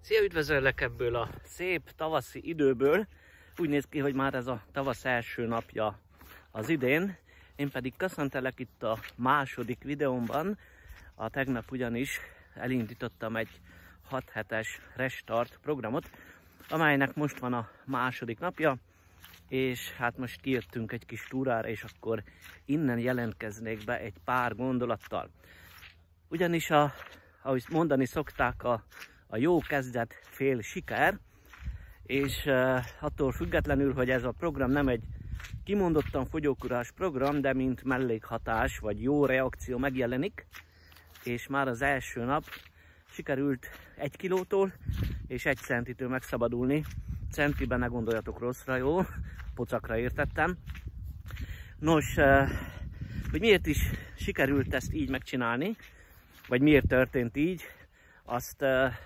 Szia, üdvözöllek ebből a szép tavaszi időből. Úgy néz ki, hogy már ez a tavasz első napja az idén. Én pedig köszöntelek itt a második videómban. A tegnap ugyanis elindítottam egy 6 hetes restart programot, amelynek most van a második napja, és hát most kijöttünk egy kis túrára, és akkor innen jelentkeznék be egy pár gondolattal. Ugyanis ahogy mondani szokták, a jó kezdet fél siker, és attól függetlenül, hogy ez a program nem egy kimondottan fogyókúrás program, de mint mellékhatás vagy jó reakció megjelenik, és már az első nap sikerült 1 kilótól és 1 centitől megszabadulni. Centiben ne gondoljatok rosszra, jó? Pocakra értettem. Nos, hogy miért is sikerült ezt így megcsinálni, vagy miért történt így, azt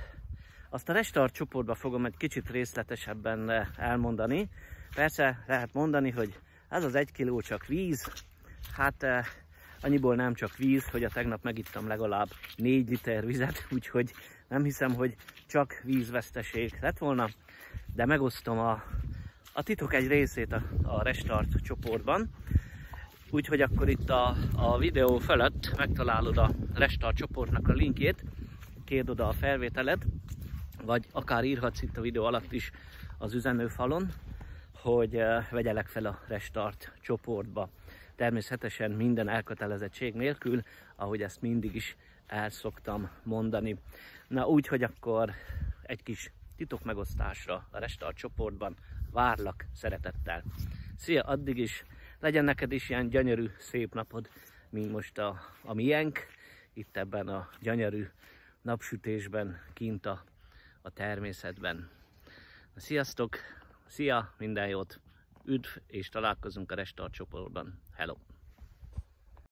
a restart csoportba fogom egy kicsit részletesebben elmondani. Persze lehet mondani, hogy ez az 1 kiló csak víz, hát annyiból nem csak víz, hogy a tegnap megittam legalább 4 liter vizet, úgyhogy nem hiszem, hogy csak vízveszteség lett volna, de megosztom a titok egy részét a restart csoportban. Úgyhogy akkor itt a videó felett megtalálod a restart csoportnak a linkjét, kérd oda a felvételet, vagy akár írhatsz itt a videó alatt is az üzenőfalon, hogy vegyelek fel a restart csoportba. Természetesen minden elkötelezettség nélkül, ahogy ezt mindig is el szoktam mondani. Na úgy, hogy akkor egy kis titok megosztásra a restart csoportban várlak szeretettel. Szia, addig is legyen neked is ilyen gyönyörű, szép napod, mint most a miénk, itt ebben a gyönyörű napsütésben, kint a természetben. Na, sziasztok, szia, minden jót, üdv, és találkozunk a restart csoportban. Hello!